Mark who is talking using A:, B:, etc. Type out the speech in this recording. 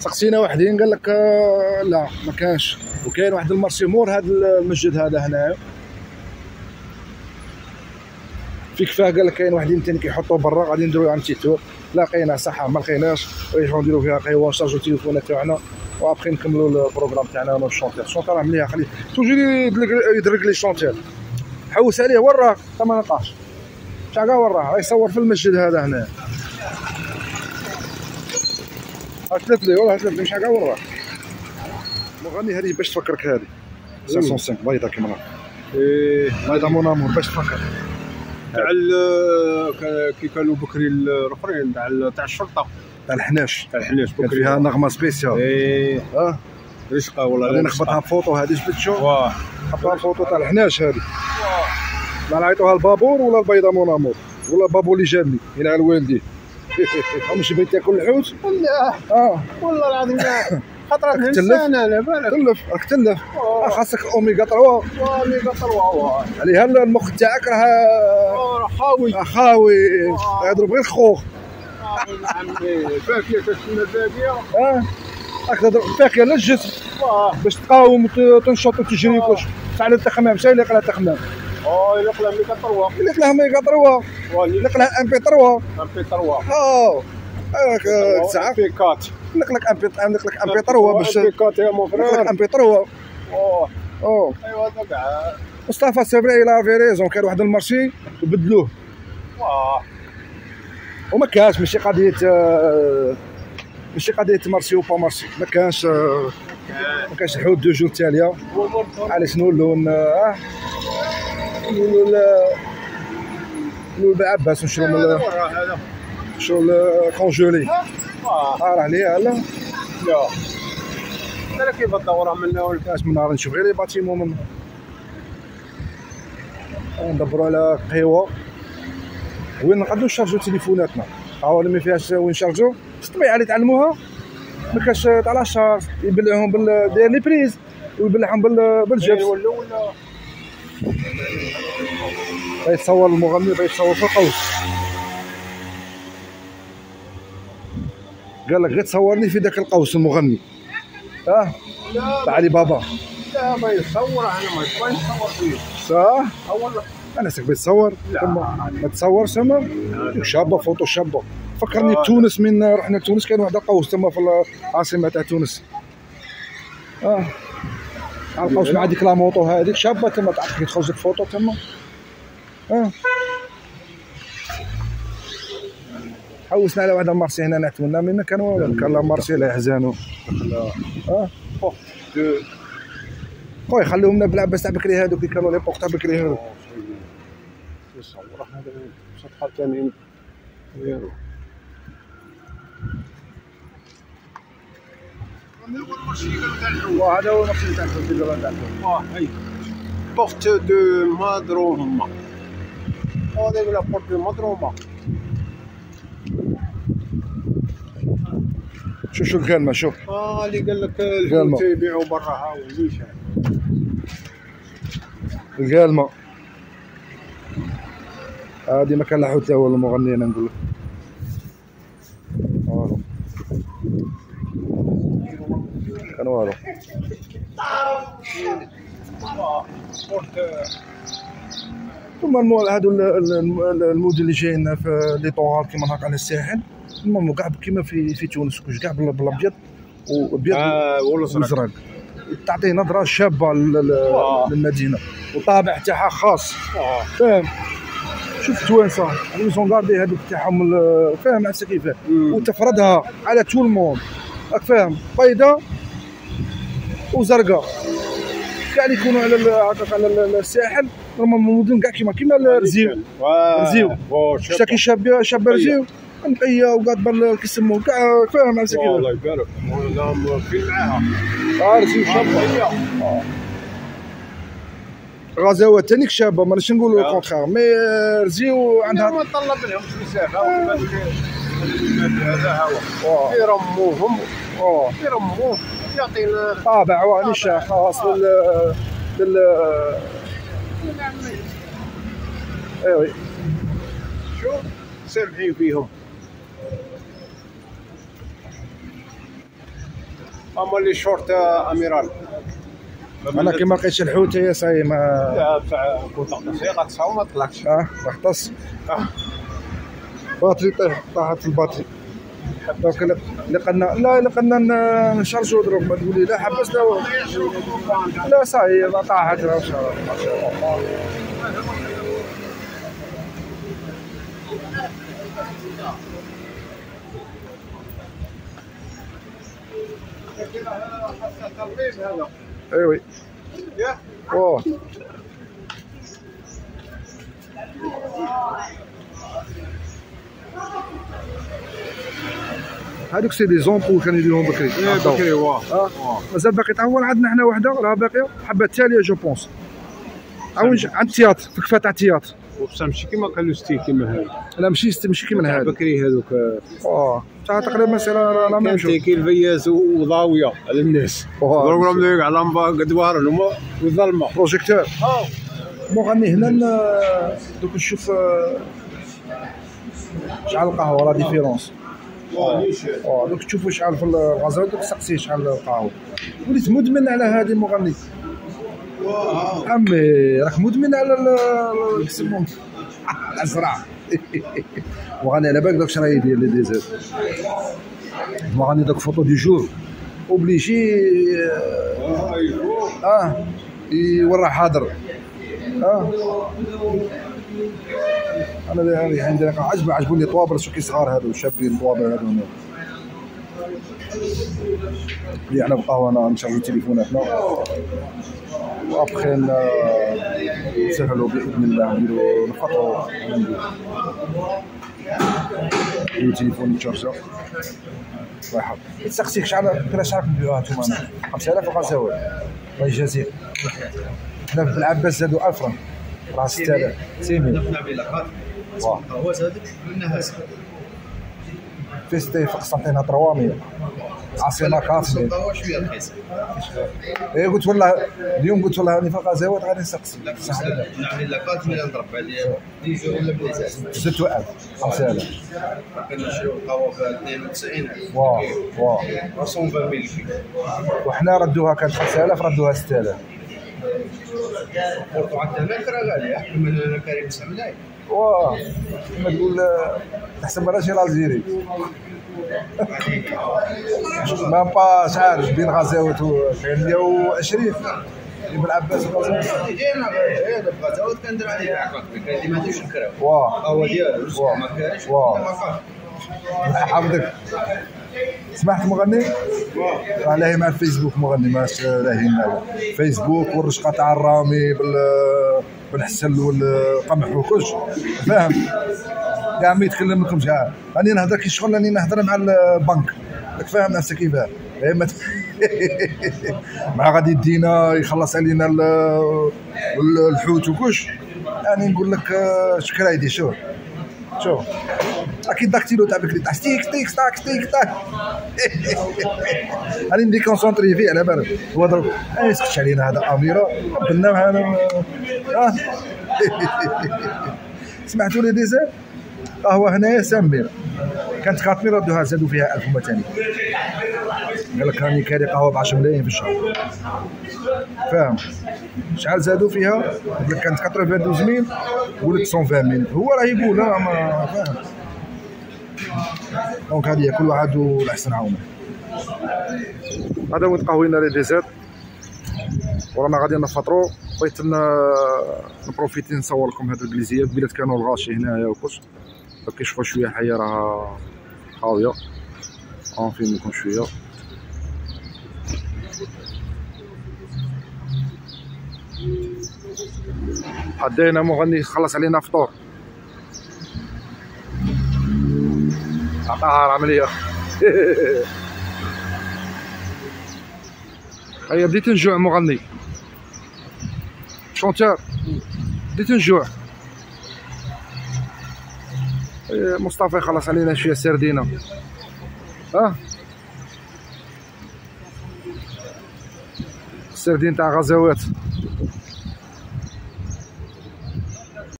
A: سقسينا وحدين قال لك لا ما كانش. وكاين واحد المارشي مور هذا المسجد هذا هنا في كفاه، قال لك كاين واحدين ثاني كيحطوا برا غادي نديرو عن تيتور. لقينا صح ما لقيناش، غنروحو نديرو فيها قهوه ونشارجو التليفونات تاعنا وابخي نكملوا البروغرام تاعنا. انا الشونتير راه مليح، خليه توجور يدرك لي شونتير. حوس عليه وين راه؟ ما نلقاش شحال كاع وين راه يصور في المسجد هذا هنا. هتلف لي والله هتلف لي شحال كاع وين راه مغني. هذه باش تفكرك هذه 505 بيضه كيما راه بيضه مونامور باش تفكر
B: تاع كي كانوا بكري الاخرين تاع الشرطه
A: تاع الحناش
B: بكري
A: فيها نغمه سبيسيال.
B: رشقه والله
A: غادي نخبطها فوطو هذه جبت شوف حطها فوطو تاع الحناش هذه. لا نعيطوها البابور ولا البيضه مونامور ولا بابو اللي جابني يلعن والديه. واش بغيت تاكل الحوت؟
B: لا والله العظيم خاطرك انسان على بالك
A: راك تلف خاصك اوميغا 3
B: اوميغا 3
A: عليها المخ تاعك راه خاوي يضرب غير خوخ.
B: عمي فاكيه كتسمى فاكيه
A: راك تضرب فاكيه للجسم باش تقاوم وتنشط وتجري وكلشي. فعلا التخمام شنو اللي قلها التخمام؟
B: يلق لها ميغا 3
A: يلق لها ميغا 3 يلق لها ام بي 3 هاك تسعه
B: في كات
A: نقول لك ام بي 3 باش
B: في كات يا مو فرير
A: ام بي 3
B: ايوا هذا كاع
A: مصطفى سابري لا فيريزون. كان واحد المارشي وبدلوه وما كانش ماشي قضيه مارشي وبا مارشي. ما كانش الحوت دو جور تاليه. علاش نولوا بعباس نشرو الكونجولي راه ليه لا
B: انا كيف الدوره منا ولا
A: كاش من نهار نشوف غير لي باتيمون من ندبروا على قهوه وين نقدروا نشارجوا تليفوناتنا. هاو ما فيهاش وين نشارجوا الطبيعه اللي تعلموها ما كاش تاع لا شارج يبلعهم داير لي بريز ويبلعهم بالجبس. يتصور المغني يتصور في القوس قال لك غير تصورني في ذاك القوس المغني تاع علي بابا.
B: لا ما يصور انا ما يبغيش نصور فيه
A: صح
B: والله
A: انا ساك بيتصور ما تصورش تما شابه فوتو شابه. فكرني بتونس من رحنا لتونس كان واحد القوس تما في العاصمه تاع تونس القوس مع ديك لاموطو هذيك شابه تما تعرف كي تخرج لك فوطو تما حوسنا على واحد المارشي هنا نعتمنا من ما كان والو. كان لا مارشي لا يحزنوا خويا خليهم لنا بالعباس تاع بكري هذوك اللي كانوا ليبوك تاع بكري هذوك
B: يصور هذا شطحه ثاني
A: هذا هو المارشي تاع الحوت تاع
B: هاي بورت دو مادروما هذيك لا بورت دو مادروما.
A: شوف الكلمه شوف
B: اللي قال لك الحوت يبيعوا برا ها ونيشان
A: الكلمه هذه ما كان لا حوت هو المغني انا نقول لك كان والو. ثم هادو المدن اللي جايين في لي طوال كيما هكا على الساحل المهم كاع كيما في تونس كلش كاع بالابيض وابيض وازرق تعطيه نظره شابه للمدينه وطابع تاعها خاص. فاهم شوف توانسه ليزون غاردي هذوك تاعهم فاهم عرفتي كيفاه وتفرضها على تو الموند راك فاهم بيضاء وزرقاء كاع اللي يكونوا على الساحل نورمالمون المدن كاع كيما رزيو شتا كي شاب رزيو نقيه وقاد كيسموه كاع فاهم عرفتي كيفاه.
B: الله يبارك راهم فين معاها
A: رزيو شابه غزوات تانيك شابه ماناش نقولوا الكونتخار مي رزيو عندها
B: ما طلب لهم مسافه هذا هو يرموهم يرموه يعطينا
A: طابع وانيشا خاص لل ايوه
B: شوف سامحين فيهم اما اللي شورت اميرال
A: انا كي ما لقيتش الحوت يا صاي ما
B: تاع كنت غطسي وما طلعتش.
A: غطس باتري طاحت الباتري. دونك لقنا نشارجو دروك. ما تقولي لا حبسنا لا صاي طاحت ان شاء الله. اي وي اوه هذوك سي دي زومبول كانوا يديرهم بكري.
B: بكري واه
A: مازال باقي تعول عندنا حنا وحده راه باقيه حبه التاليه جو بونس عاود عند التياتر في كفا تاع التياتر.
B: وبصح ماشي كيما قالوا ستي كيما هذا.
A: لا ماشي كيما هذا
B: بكري هذوك
A: تاع تقريبا لا ميم شو
B: كاين الفياس وضاويه على الناس ضربهم ذيك على لمبه قدوار هما والظلمه
A: بروجيكتور. مغني هنا دوك نشوف شحال القهوه لا ديفيرونس. دوك تشوفوا شحال في الغازال دوك سقسي شحال القهوه. وليت مدمن على هذه المغني. عمي راك مدمن على يسموه الازرع. مغني على بالك داك اش راه يدير لي ديزير. مغني داك فوتو دي جور اوبليجي يورا حاضر. انا عندي عجبوني طوابر شو كي صغار هادو شابين طوابر هادو اللي حنا بقهوه انا نشغلو تليفوناتنا وابخي نسهلو باذن الله نديرو نفطرو نديرو تليفون يتشارجا. الله يحفظ. تسقسيك شحال نبيعوها نتوما؟ 5000 الغزاوي الله يجازيك. حنا في العباس زادوا 1000 فرنك راه 6000 سيمي.
C: هو زادك منها
A: فيستي في قسنطينه 300 عاصمه كافيه.
C: هو شويه رخيص.
A: قلت والله اليوم قلت والله راني في الغزاوات غادي نسقسي.
C: نعمل لاكارت من نضرب عليه ديجو ولا بليزاز.
A: زدتو 1000 5000
C: كنشريو القهوه ب 92000.
A: واه
C: 120 كيلو
A: وحنا ردوها كانت 5000 ردوها 6000.
C: وعندنا الكرا غاليه من كريم سملاي.
A: واه كما تقول احسن من راجل الجيري. ما با شحال بين غزاوات و 120 ابن العباس غزاوات.
C: ديما هذا غزاوات كندير عليه عقد كان ديما تمشي الكرا.
A: واه
C: هو ديالو ما كانش.
A: حافظك. سمعت مغني؟ راه لاهي مع الفيسبوك مغني ماش لاهي مع فيسبوك والرشقه تاع الرامي بالحسل والقمح وكلش فاهم. يا عمي يتكلم لكم شحال راني نهضر كي شغل راني نهضر مع البنك راك فاهم نفسك كيفاه. مع غادي يدينا يخلص علينا الحوت وكلش. يعني نقول لك شكرا يدي شوف اكيد داكتيلو تاع بكري تاع ستيك تاك راني ندي كونسونطري فيه على بالك. هو ضرب اسكت علينا هذا اميره قبلنا معنا. سمعتوا لي ديزير قهوه هنايا سامير كانت 4000 ردوها زادوا فيها 1000 هما ثاني. قال لك راني كاري قهوه ب 10 ملايين في الشهر فاهم. شحال زادوا فيها؟ قال لك كانت 92,000 ولات 120,000. هو راه يقول ما فاهم. دونك هذه كل واحد والاحسن عاونه. هذا وين قهوينا لي ديزير ورانا غادي نفطرو. بغيت نبروفيتي نصور لكم هاد البليزيات بلات كانوا الغاشي هنايا وكلش. كيشوفوا شويه الحياه راه خاويه نفيلمكم شويه. حدينا مغني خلص علينا فطور عطاها العمليه. هيا بديت نجوع مغني شونتور بديت نجوع. مصطفى خلص علينا شويه سردينه. السردين تاع غزوات.